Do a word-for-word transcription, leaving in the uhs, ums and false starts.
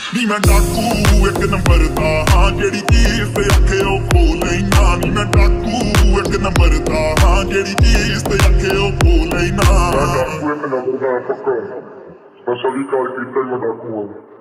नी मैं डाकू एक नंबर दा हाँ जेड़ी चीज ते आखे ओ खो लेना नी मैं डाकू एक नंबर दा हाँ जेड़ी चीज ते आखे ओ खो लेना मैं डाकू एक नंबर दा पक्का बस अभी कॉल कीता मैं डाकू